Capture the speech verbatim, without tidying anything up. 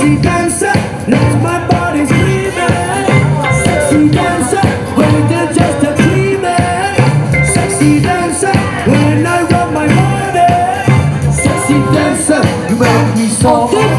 Sexy dancer, let my body screaming. Sexy dancer, when they're just a dreaming. Sexy dancer, when I rub my body. Sexy dancer, you make me so